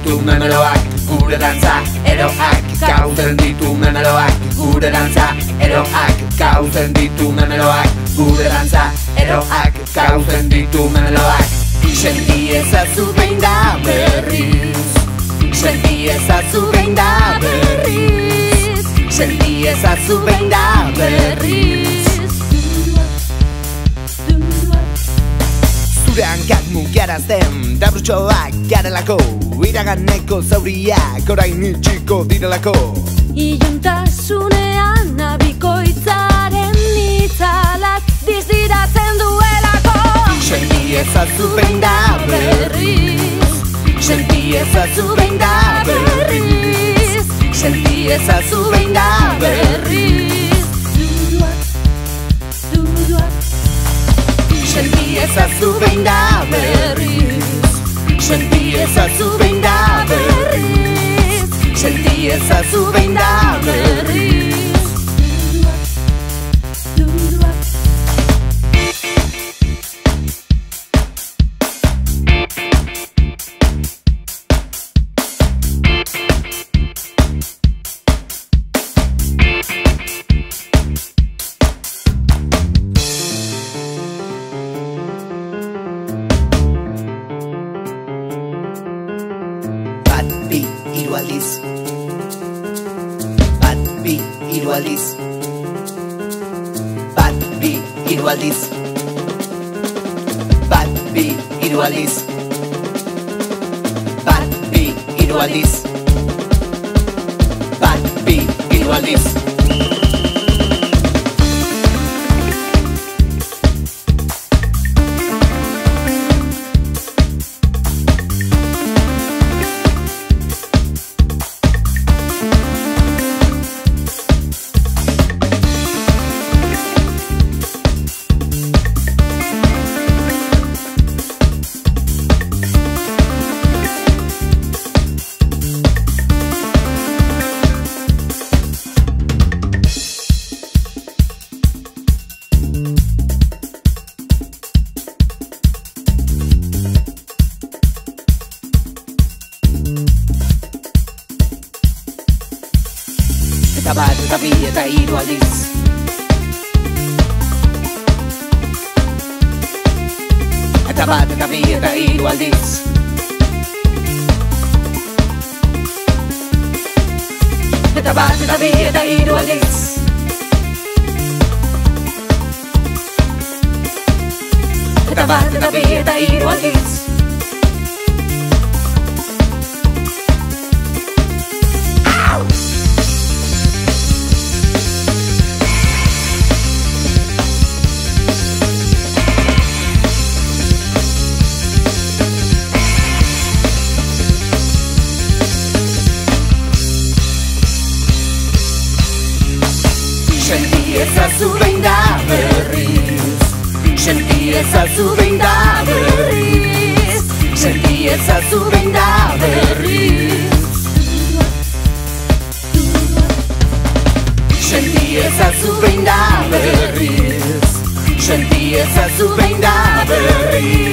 ditu memeloak, gure dantza eroak kautzen ditu memeloak, gure dantza eroak kautzen ditu memeloak, gure dantza eroak kautzen ditu memeloak. Senti ezazu behin da berriz, senti ezazu behin da berriz, senti ezazu behin da berriz. Zure hankak mugiarazten dabrutxoak garelako, iraganeko zauriak orain itxiko direlako. Iluntasunean abikoitzaren itzalak diziratzen duelako. Senti ezazu behin da berriz, senti ezazu behin da berriz, senti ezazu behin da berriz. Senti ezazu behin da berriz, senti ezazu behin da berriz, senti ezazu behin da berriz. Hiru aldiz, bat, bi, hiru aldiz, bat, bi, hiru aldiz, bat, bi, hiru aldiz, bat, bi, hiru aldiz, bat, bi, hiru aldiz. Eta bat, eta bi, eta hiru aldiz. Eta bat, eta bi, eta hiru aldiz. Eta bat, eta bi, eta hiru aldiz. Eta bat, eta bi, eta hiru aldiz. Senti ezazu behin da berriz, senti ezazu behin da berriz, senti ezazu behin da berriz. Senti ezazu behin da berriz, senti ezazu behin da berriz.